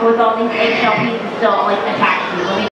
with all these eggshell pieces still like attached to you. Let me